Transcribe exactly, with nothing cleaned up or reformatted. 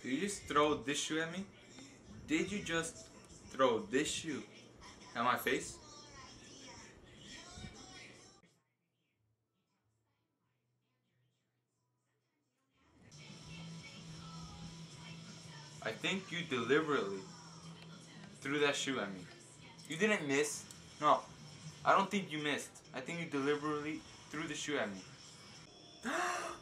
Did you just throw this shoe at me? Did you just throw this shoe at my face? I think you deliberately threw that shoe at me. You didn't miss. No, I don't think you missed. I think you deliberately threw the shoe at me.